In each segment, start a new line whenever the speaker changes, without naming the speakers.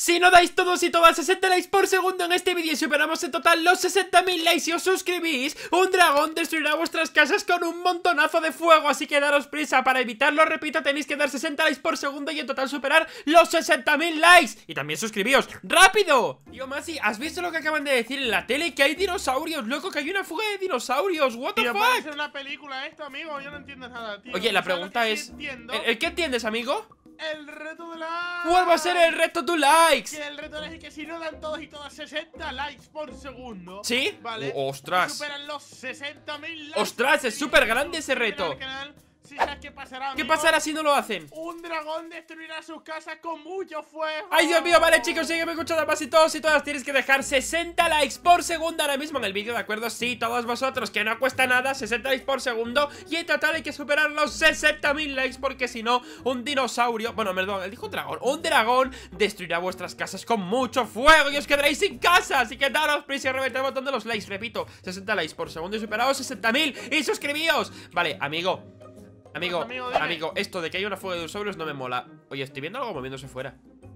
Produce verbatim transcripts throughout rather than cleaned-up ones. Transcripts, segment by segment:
Si no dais todos y todas sesenta likes por segundo en este vídeo y superamos en total los sesenta mil likes y os suscribís, un dragón destruirá vuestras casas con un montonazo de fuego, así que daros prisa. Para evitarlo, repito, tenéis que dar sesenta likes por segundo y en total superar los sesenta mil likes. Y también suscribíos, ¡rápido! Tío Masi, ¿has visto lo que acaban de decir en la tele? Que hay dinosaurios, loco, que hay una fuga de dinosaurios. What the
Tío,
fuck?
parece una película esto, amigo, yo no entiendo nada, tío.
Oye, la
¿Sabes
pregunta
lo que
es...
sí entiendo?
¿El, el qué entiendes, amigo?
El reto de la...
¿Cuál va a ser el reto to likes?
Que el reto es que si no dan todos y todas sesenta likes por segundo,
¿Sí?
¿vale?
Oh, ostras.
Superan los sesenta mil likes.
Ostras, es súper grande ese reto.
¿Sí sabes qué pasará,
¿Qué
amigo?
pasará si no lo hacen?
Un dragón destruirá sus casas con mucho fuego.
¡Ay, Dios mío! Vale, chicos, sígueme escuchando más y todos y todas tienes que dejar sesenta likes por segundo ahora mismo en el vídeo, ¿de acuerdo? Sí, todos vosotros, que no cuesta nada, sesenta likes por segundo. Y en total hay que superar los sesenta mil likes, porque si no, un dinosaurio... Bueno, perdón, él dijo dragón. Un dragón destruirá vuestras casas con mucho fuego y os quedaréis sin casa. Así que daros prisa y reventad el botón de los likes. Repito, sesenta likes por segundo y superados sesenta mil. Y suscribíos. Vale, amigo... Amigo,
amigo,
amigo, esto de que hay una fuga de dinosaurios no me mola. Oye, estoy viendo algo moviéndose fuera.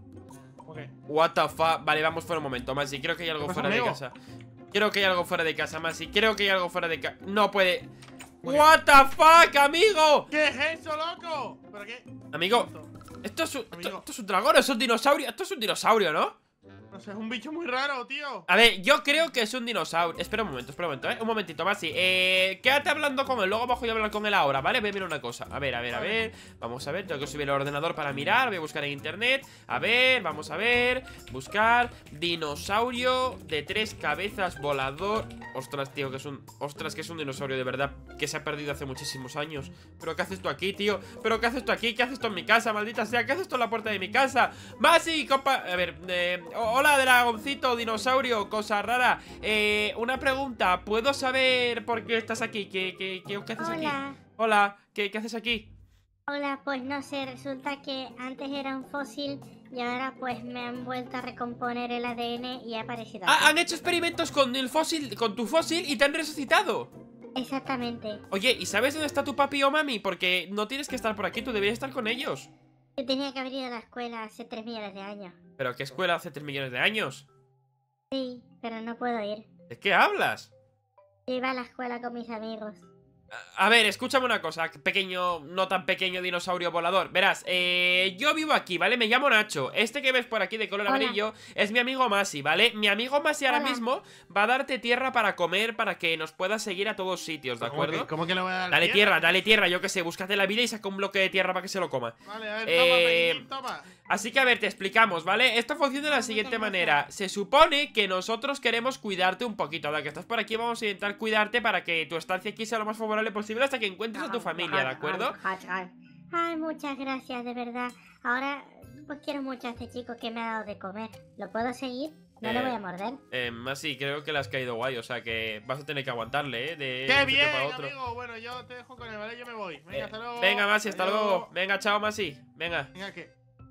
Okay.
What the fuck. Vale, vamos fuera un momento, Masi. Creo que hay algo
pasa,
fuera
amigo?
de casa. Creo que hay algo fuera de casa, Masi. Creo que hay algo fuera de casa. No puede.
Okay.
What the fuck, amigo.
¿Qué es eso, loco? ¿Pero qué?
Amigo, esto es un, esto, esto es un dragón, es un dinosaurio. Esto es un dinosaurio, ¿no?
No sé, es un bicho muy raro, tío.
A ver, yo creo que es un dinosaurio. Espera un momento, espera un momento, ¿eh? Un momentito, Masi. Eh, quédate hablando con él, luego bajo y hablar con él ahora, ¿vale? Voy a mirar una cosa. A ver, a ver, a ver. Vamos a ver, tengo que subir el ordenador para mirar. Voy a buscar en internet. A ver, vamos a ver. Buscar dinosaurio de tres cabezas volador. Ostras, tío, que es un... Ostras, que es un dinosaurio de verdad que se ha perdido hace muchísimos años. ¿Pero qué haces tú aquí, tío? ¿Pero qué haces tú aquí? ¿Qué haces tú en mi casa, maldita sea? ¿Qué haces tú en la puerta de mi casa? Masi, compa... A ver, eh... Hola, dragoncito, dinosaurio, cosa rara. Eh, una pregunta, ¿puedo saber por qué estás aquí? ¿Qué, qué, qué, qué haces aquí?
Hola.
Hola, ¿qué, qué haces aquí?
Hola, pues no sé, resulta que antes era un fósil y ahora pues me han vuelto a recomponer el A D N y ha aparecido
Ah,
aquí.
han hecho experimentos con el fósil, con tu fósil y te han resucitado.
Exactamente.
Oye, ¿y sabes dónde está tu papi o mami? Porque no tienes que estar por aquí, tú deberías estar con ellos.
Yo tenía que haber ido a la escuela hace tres millones de años.
¿Pero qué escuela hace tres millones de años?
Sí, pero no puedo ir.
¿De qué hablas?
Yo iba a la escuela con mis amigos.
A ver, escúchame una cosa, pequeño, no tan pequeño dinosaurio volador. Verás, eh, yo vivo aquí, ¿vale? Me llamo Nacho. Este que ves por aquí de color
Hola.
amarillo es mi amigo Masi, ¿vale? Mi amigo Masi ahora
Hola.
mismo va a darte tierra para comer, para que nos puedas seguir a todos sitios, ¿de
¿Cómo
acuerdo?
que, ¿Cómo que le voy a dar
Dale tierra, dale tierra, yo que sé, búscate la vida y saca un bloque de tierra para que se lo coma.
Vale, a ver,
Eh,
toma, toma.
Así que a ver, te explicamos, ¿vale? Esto funciona de la siguiente manera. Se supone que nosotros queremos cuidarte un poquito. Ahora que estás por aquí vamos a intentar cuidarte para que tu estancia aquí sea lo más favorable posible hasta que encuentres a tu familia, ¿de acuerdo?
Ay, muchas gracias, de verdad. Ahora pues quiero mucho a este chico que me ha dado de comer. ¿Lo puedo seguir? No
Eh,
le voy a morder.
Eh, Masi, creo que le has caído guay, o sea que vas a tener que aguantarle, ¿eh? De
¡Qué
un sitio
bien,
para otro.
amigo! Bueno, yo te dejo con él, ¿vale? Yo me voy. Venga,
Eh,
hasta luego.
venga, Masi, hasta
Adiós.
luego. Venga, chao, Masi. Venga.
Venga, ¿qué?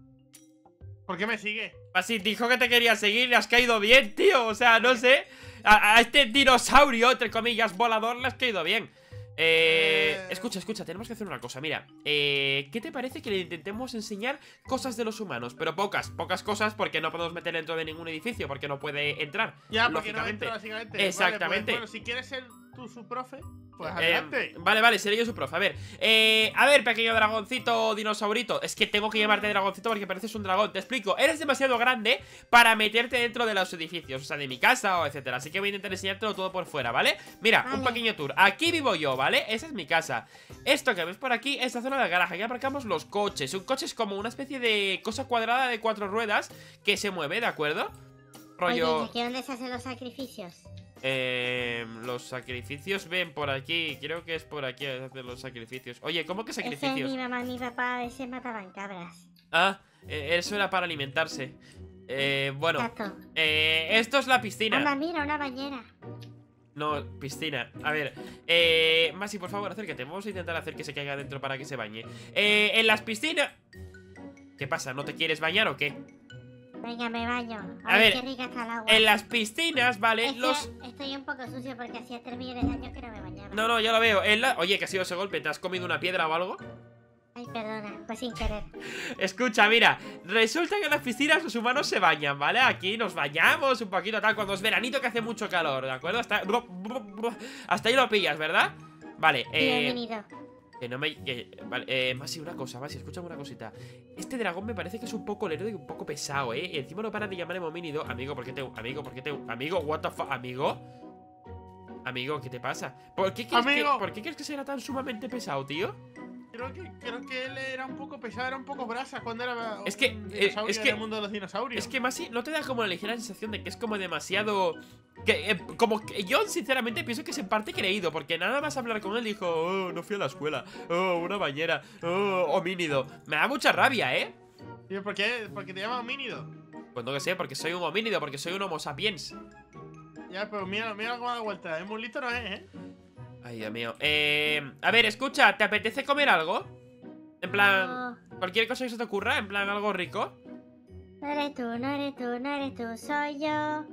¿Por qué me sigue?
Masi, dijo que te quería seguir, le has caído bien, tío. O sea, no sé. A, a este dinosaurio, entre comillas, volador, le has caído bien. Eh,
Eh.
Escucha, escucha, tenemos que hacer una cosa. Mira, eh, ¿qué te parece que le intentemos enseñar cosas de los humanos? Pero pocas, pocas cosas, porque no podemos meter dentro de ningún edificio, porque no puede entrar.
Ya, porque no
lógicamente.
entro, básicamente.
Exactamente.
Vale, pues, bueno, si quieres ser tú su profe, pues
Eh,
adelante.
vale, vale, seré yo su profe. A ver, eh, a ver, pequeño dragoncito dinosaurito. Es que tengo que llamarte dragoncito porque pareces un dragón. Te explico, eres demasiado grande para meterte dentro de los edificios, o sea, de mi casa o etcétera. Así que voy a intentar enseñártelo todo por fuera, ¿vale? Mira,
Vale.
un pequeño tour. Aquí vivo yo, ¿vale? Esa es mi casa. Esto que ves por aquí es la zona del garaje. Aquí aparcamos los coches. Un coche es como una especie de cosa cuadrada de cuatro ruedas que se mueve, ¿de acuerdo? Rollo...
Oye, ¿y aquí dónde se hacen los sacrificios?
Eh, los sacrificios ven por aquí. Creo que es por aquí donde hacen los sacrificios. Oye, ¿cómo que
Ese
sacrificios?
mi mamá y mi papá a veces mataban cabras.
Ah, eh, eso era para alimentarse. Eh, bueno,
Exacto.
eh, esto es la piscina.
Anda, mira, una bañera.
No, piscina. A ver, eh, Masi, por favor, acércate. Vamos a intentar hacer que se caiga dentro para que se bañe. Eh, en las piscinas... ¿Qué pasa? ¿No te quieres bañar o qué?
Venga, me baño.
A
A,
ver,
ver, qué rica está el agua.
En las piscinas, ¿vale?
Es que
Los...
estoy un poco sucio porque hacía tres millones de años que no me bañaba.
No, no, ya lo veo. En la... Oye, ¿qué ha sido ese golpe? ¿Te has comido una piedra o algo?
Ay, Ay, perdona, pues sin querer.
Escucha, mira, resulta que en las piscinas los humanos se bañan, ¿vale? Aquí nos bañamos un poquito tal, cuando es veranito que hace mucho calor, ¿de acuerdo? Hasta, hasta ahí lo pillas, ¿verdad? Vale, eh...
Bienvenido.
Que no me... Que, vale, eh, Masi, una cosa, Masi, escúchame una cosita. Este dragón me parece que es un poco lerdo y un poco pesado, ¿eh? Y encima no para de llamar homínido. Amigo, ¿por qué te... Amigo, ¿por qué te... Amigo, what the fuck, amigo Amigo, ¿qué te pasa? ¿Por qué crees, que, ¿por qué crees que será tan sumamente pesado, tío?
Creo que, creo que él era un poco pesado, era un poco brasa cuando era
Es que,
un
eh,
dinosaurio
es que-
en el mundo de los dinosaurios.
Es que Masi, ¿no te da como la ligera sensación de que es como demasiado... Que, eh, como que yo sinceramente pienso que es en parte creído, porque nada más hablar con él dijo: oh, no fui a la escuela, oh, una bañera, oh, homínido. Me da mucha rabia, ¿eh?
Tío, ¿por qué? Porque te llaman homínido.
Pues no que sé, porque soy un homínido, porque soy un homo sapiens.
Ya, pero mira, mira cómo da vuelta. Es muy listo, no es, ¿eh?
Ay, Dios mío. Eh, a ver, escucha, ¿te apetece comer algo? En plan,
No,
cualquier cosa que se te ocurra, en plan algo rico.
no eres tú, no eres tú, no eres tú, soy yo.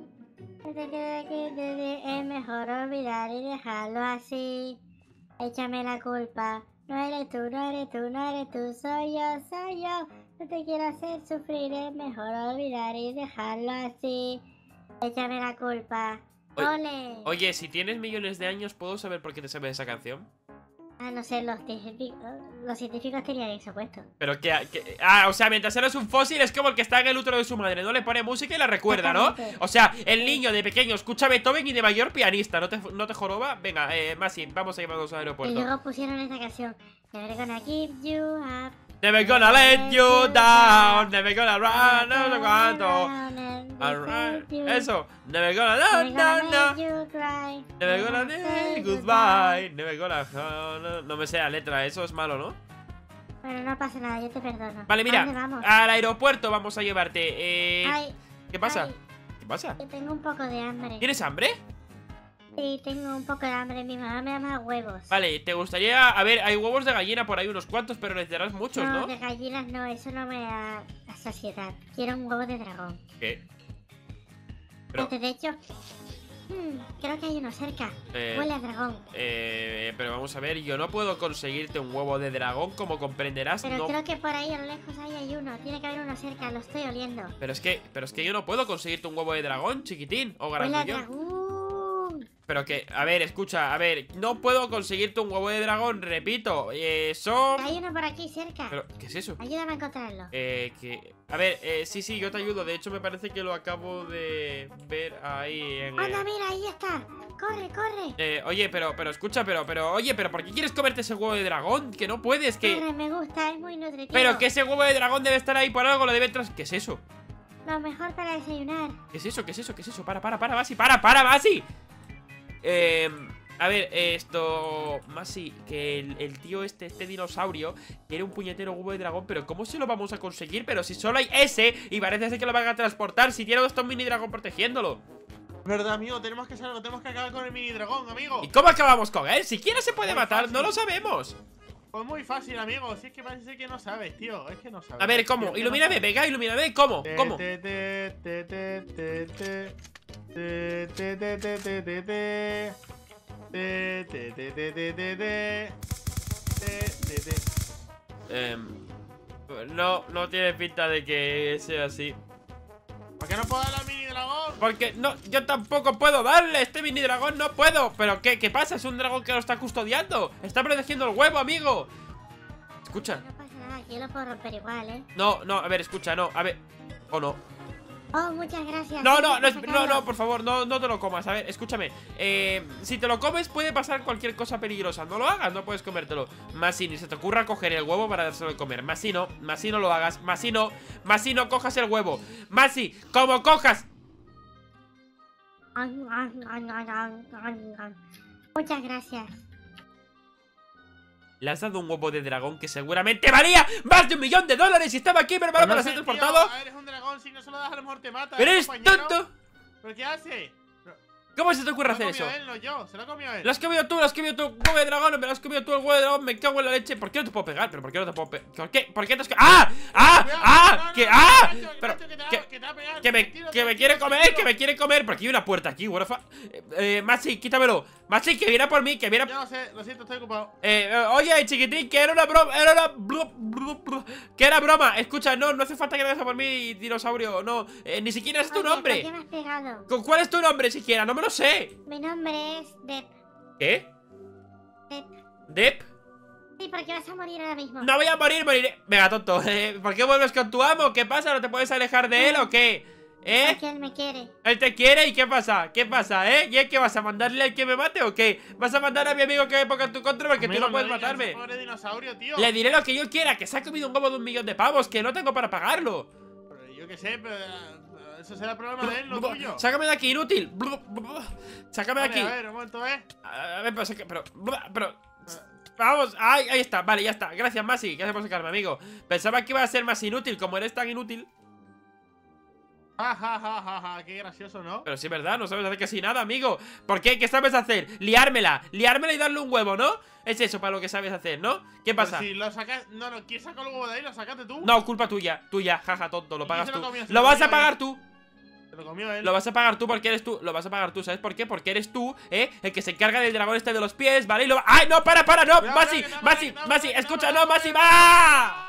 Es mejor olvidar y dejarlo así. Échame la culpa. No eres tú, no eres tú, no eres tú, soy yo, soy yo. No te quiero hacer sufrir, es mejor olvidar y dejarlo así. Échame la culpa.
Oye,
¡Ole!
Oye, si tienes millones de años, ¿puedo saber por qué te sabes esa canción?
Ah, no sé, los científicos, los científicos tenían eso puesto.
Pero que, que- Ah, o sea, mientras eres un fósil es como el que está en el útero de su madre. No le pone música y la recuerda, ¿no?
Exactamente.
O sea, el niño de pequeño escucha Beethoven y de mayor pianista. ¿No te, no te joroba? Venga, eh, Masi, vamos a llevarnos al
Y
aeropuerto.
luego pusieron esta canción. Never gonna give you up.
Never gonna let you down. Never gonna run, no sé cuánto. Alright. Eso. Never gonna, no, no, no. Never gonna say goodbye. Never gonna. No, no me sé la letra, eso es malo, ¿no?
Bueno, no pasa nada, yo te perdono.
Vale,
¿A
mira,
dónde vamos?
al aeropuerto vamos a llevarte. Eh,
Ay,
¿Qué pasa?
ay,
¿Qué pasa?
que tengo un poco de hambre.
¿Tienes hambre?
Sí, tengo un poco de hambre. Mi mamá me da más huevos.
Vale, ¿te gustaría...? A ver, hay huevos de gallina por ahí unos cuantos, pero necesitarás muchos,
no,
¿no?
de gallinas no, eso no me da la saciedad. Quiero un huevo de dragón.
¿Qué? Pero...
Este, de hecho, hmm, creo que hay uno cerca.
Eh,
Huele a dragón.
eh, pero vamos a ver, yo no puedo conseguirte un huevo de dragón, como comprenderás,
Pero
no...
creo que por ahí a lo lejos ahí hay uno. Tiene que haber uno cerca, lo estoy oliendo.
Pero es que, pero es que yo no puedo conseguirte un huevo de dragón, chiquitín, o
Huele a
grandullón.
dragón.
Pero que, a ver, escucha, a ver, no puedo conseguirte un huevo de dragón, repito, eh, son...
Hay uno por aquí cerca.
Pero, ¿qué es eso?
Ayúdame a encontrarlo.
Eh, que... A ver, eh, sí, sí, yo te ayudo. De hecho, me parece que lo acabo de ver ahí en...
Anda,
eh,
mira, ahí está. Corre, corre.
eh, oye, pero, pero escucha, pero, pero, oye, pero ¿por qué quieres comerte ese huevo de dragón? Que no puedes, que...
Corre, me gusta, es muy nutritivo.
Pero que ese huevo de dragón debe estar ahí por algo, lo debe tras... ¿Qué es eso?
Lo mejor para desayunar.
¿Qué es eso? ¿Qué es eso? ¿Qué es eso? Para, para, para, Masi, para, para, Masi. Eh... A ver, esto... Masi, que el, el tío este, este dinosaurio quiere un puñetero huevo de dragón, pero ¿cómo se lo vamos a conseguir? Pero si solo hay ese y parece ser que lo van a transportar, si tiene estos mini dragón protegiéndolo.
Verdad, amigo, tenemos que hacerlo, tenemos que acabar con el mini dragón, amigo.
¿Y cómo acabamos con él? Siquiera se puede
Muy
matar,
fácil.
no lo sabemos.
Pues muy fácil, amigo. Si es que parece que no sabes, tío. Es que no sabes.
A ver, ¿cómo?
Es que no
Ilumíname,
sabes.
venga, ilumíname, ¿cómo?
Te,
¿Cómo?
te, te, te, te, te, te. Te, te, te, te, te, te, te. Te, te, te, te, te, te, te. Te, te, te.
Em, no, no tiene pinta de que sea así.
¿Por qué no puedo darle al mini dragón?
Porque no, yo tampoco puedo darle. Este mini dragón no puedo. ¿Pero qué? ¿Qué pasa? Es un dragón que lo está custodiando. Está protegiendo el huevo, amigo. Escucha.
No pasa nada, aquí lo puedo romper igual, ¿eh?
No, no, a ver, escucha, no, a ver. O no.
Oh, muchas gracias.
No, no, no,
Gracias
es-
por
no, no,
sacarlo.
por favor, no, no te lo comas. A ver, escúchame. Eh, si te lo comes puede pasar cualquier cosa peligrosa. No lo hagas, no puedes comértelo. Más si ni se te ocurra coger el huevo para dárselo de comer. Más si no, más si no lo hagas. Más si no, más si no cojas el huevo. Más si, como cojas.
Muchas gracias.
Le has dado un huevo de dragón que seguramente valía más de un millón de dólares y estaba aquí preparado para ser
Tío,
transportado.
eres un dragón, si no se lo das a lo mejor te mata.
¿Eres
compañero.
tonto?
¿Pero qué hace?
¿Cómo se te ocurre
Se lo
hacer
ha
eso?
comido él, no yo. Se lo ha comido él.
Lo has comido tú, lo has comido tú, huevo de dragón, me lo has comido tú el huevo de dragón, me cago en la leche. ¿Por qué no te puedo pegar? ¿Pero por qué no te puedo pegar? ¿Por qué? ¿Por qué te has... ¡Ah! ¡Ah!
Cuidado,
¡Ah!
no, no,
¿Qué?
no,
¡Ah!
Nacho,
Pero,
Nacho, que te
¿qué?
hago, que te va a pegar.
Que me,
Tranquilo,
que me
tranquilo,
quiere comer,
tranquilo.
que me quiere comer. Por aquí hay una puerta aquí, huérfano. Eh, eh, Maxi, quítamelo. Maxi, que viene por mí, que viene.
Yo no sé, lo siento, estoy ocupado.
Eh, eh, oye, chiquitín, que era una broma, era una blu- blu- blu- que era broma. Escucha, no, no hace falta que vengas a por mí, dinosaurio, no. Eh, ni siquiera es tu
Oye,
nombre.
¿por qué me has pegado?
¿Con cuál es tu nombre siquiera? No me lo sé.
Mi nombre es Dep.
¿Qué?
Dep.
¿Dep?
Sí, porque vas a morir ahora mismo.
No voy a morir, moriré. Venga, tonto. Eh, ¿por qué vuelves con tu amo? ¿Qué pasa? ¿No te puedes alejar de él o qué? ¿Eh?
Porque él me quiere.
Él te quiere y ¿qué pasa? ¿Qué pasa, eh? ¿Y es que vas a mandarle al que me mate o qué? ¿Vas a mandar a mi amigo que me ponga en tu contra porque tú
Amigo,
no puedes
digas,
matarme?
Pobre dinosaurio, tío.
Le diré lo que yo quiera, que se ha comido un huevo de un millón de pavos, que no tengo para pagarlo.
Pero yo qué sé, pero eh, eso será problema de él, no tuyo.
Sácame de aquí, inútil. Sácame de
Vale,
aquí.
a ver, un momento, eh.
A ver, pero, saca- pero, pero vamos, ahí, ahí está, vale, ya está. Gracias, Masi, gracias por sacarme, amigo. Pensaba que iba a ser más inútil, como eres tan inútil.
Ja, ja, ja, ja, ja, qué gracioso, ¿no?
Pero sí, ¿verdad? No sabes hacer casi nada, amigo. ¿Por qué? ¿Qué sabes hacer? Liármela, liármela y darle un huevo, ¿no? Es eso para lo que sabes hacer, ¿no? ¿Qué pasa?
Pero si lo sacas. No, no, ¿quién sacó el huevo de ahí? ¿Lo sacaste tú?
No, culpa tuya, tuya, jaja, tonto, lo
¿Y
pagas
quién se
tú.
lo comió? ¿Se
Lo
lo
vas
comió
a pagar
él?
tú.
Se lo comió él.
Lo vas a pagar tú porque eres tú. Lo vas a pagar tú, ¿sabes por qué? Porque eres tú, ¿eh? El que se encarga del dragón este de los pies, ¿vale? Y lo... ¡Ay, no, para, para, no!
Cuidado,
¡Masi,
cuidado, que no,
Masi,
que no,
Masi!
que no,
¡Escucha,
que
no,
no,
Masi!
que
¡Va!